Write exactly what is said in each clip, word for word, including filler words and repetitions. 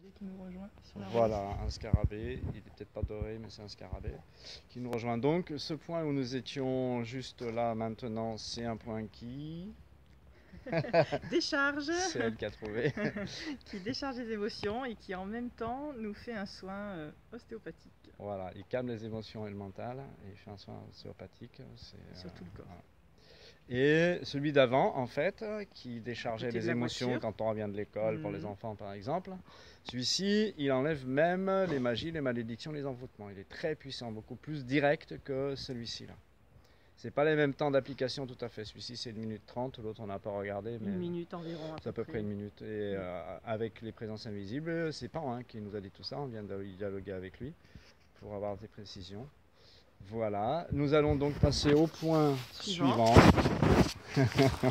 Qui nous rejoint sur la Voilà, un scarabée, il n'est peut-être pas doré, mais c'est un scarabée qui nous rejoint. Donc, ce point où nous étions juste là maintenant, c'est un point qui décharge, c'est elle qui a trouvé. qui décharge les émotions et qui en même temps nous fait un soin euh, ostéopathique. Voilà, il calme les émotions et le mental et il fait un soin ostéopathique. Sur tout le corps. Voilà. Et celui d'avant, en fait, qui déchargeait les la émotions voiture. quand on revient de l'école, mmh. pour les Mmh. enfants par exemple. Celui-ci, il enlève même les magies, les malédictions, les envoûtements. Il est très puissant, beaucoup plus direct que celui-ci là. C'est pas les mêmes temps d'application tout à fait. Celui-ci c'est une minute trente, l'autre on n'a pas regardé. Mais une minute environ. C'est à peu près une minute. Et euh, avec les présences invisibles, c'est Pan hein, qui nous a dit tout ça. On vient de dialoguer avec lui pour avoir des précisions. Voilà, nous allons donc passer au point suivant. suivant.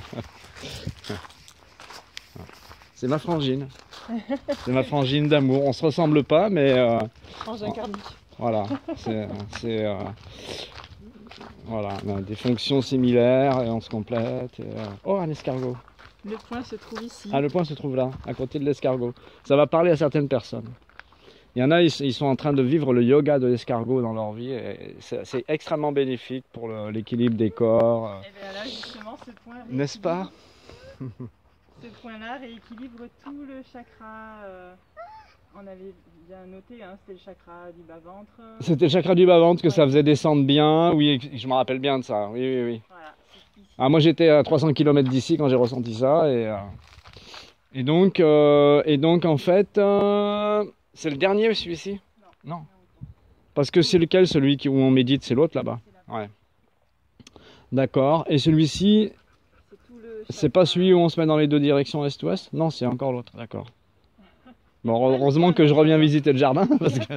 C'est ma frangine. C'est ma frangine d'amour. On se ressemble pas, mais. Euh, Frangin karmique. Voilà, c'est. Euh, voilà, on a des fonctions similaires et on se complète. Et, euh... Oh, un escargot. Le point se trouve ici. Ah, le point se trouve là, à côté de l'escargot. Ça va parler à certaines personnes. Il y en a, ils sont en train de vivre le yoga de l'escargot dans leur vie. C'est extrêmement bénéfique pour l'équilibre des corps. Et bien là, justement, ce point. N'est-ce pas? Ce point-là rééquilibre tout le chakra. Euh, on avait bien noté, hein, c'était le chakra du bas-ventre. C'était le chakra du bas-ventre que ouais. Ça faisait descendre bien. Oui, je me rappelle bien de ça. Oui, oui, oui. Voilà, ah, moi, j'étais à trois cents kilomètres d'ici quand j'ai ressenti ça. Et, euh, et, donc, euh, et donc, en fait, euh, c'est le dernier celui-ci? Non. Non. Parce que c'est lequel, celui qui, où on médite? C'est l'autre là-bas. Ouais. D'accord. Et celui-ci, c'est pas celui où on se met dans les deux directions est-ouest? Non, c'est encore l'autre. D'accord. Bon, heureusement que je reviens visiter le jardin. Parce que...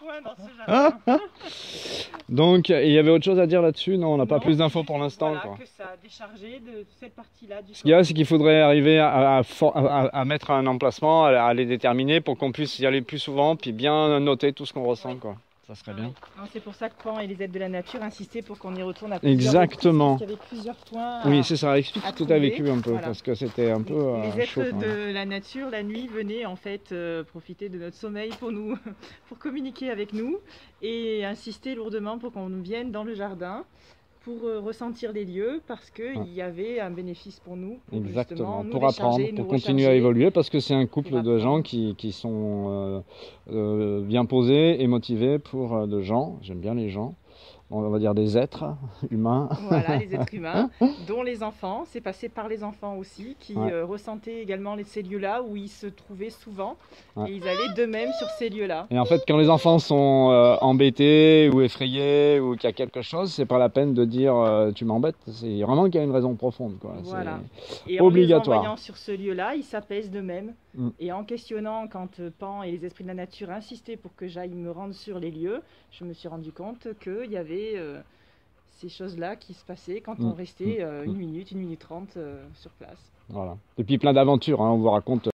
Donc, il y avait autre chose à dire là-dessus? Non, on n'a pas plus d'infos pour l'instant. Voilà, que ça a déchargé de cette partie-là du corps. Ce qu'il y a, c'est qu'il faudrait arriver à, à, à, à mettre un emplacement, à, à les déterminer pour qu'on puisse y aller plus souvent, puis bien noter tout ce qu'on ressent, oui. Quoi. Ça serait bien. C'est pour ça que Pan et les aides de la nature insistaient pour qu'on y retourne à plusieurs Exactement. Reprises, parce qu'il y avait plusieurs points à, oui, c'est ça. Explique ce que tu as vécu un peu, voilà. Parce que c'était un peu les, les êtres chaud, de la nature, la nuit, venaient en fait euh, profiter de notre sommeil pour nous, pour communiquer avec nous et insister lourdement pour qu'on vienne dans le jardin pour euh, ressentir les lieux, parce qu'il ouais. y avait un bénéfice pour nous. Pour Exactement, nous pour apprendre, pour continuer à évoluer, parce que c'est un couple de gens qui, qui sont euh, euh, bien posés et motivés pour euh, de gens, j'aime bien les gens, on va dire des êtres humains. Voilà, les êtres humains, dont les enfants, c'est passé par les enfants aussi, qui ouais. euh, ressentaient également les, ces lieux-là où ils se trouvaient souvent, ouais. et ils allaient d'eux-mêmes sur ces lieux-là. Et en fait, quand les enfants sont euh, embêtés ou effrayés ou qu'il y a quelque chose, c'est pas la peine de dire euh, tu m'embêtes, c'est vraiment qu'il y a une raison profonde. Quoi. Voilà. Et obligatoire. En les envoyant sur ce lieu-là, ils s'apaisent d'eux-mêmes. Mm. Et en questionnant, quand Pan et les esprits de la nature insistaient pour que j'aille me rendre sur les lieux, je me suis rendu compte qu'il y avait euh, ces choses-là qui se passaient quand mmh. on restait euh, une minute, une minute trente euh, sur place. Voilà. Et puis plein d'aventures, hein, on vous raconte.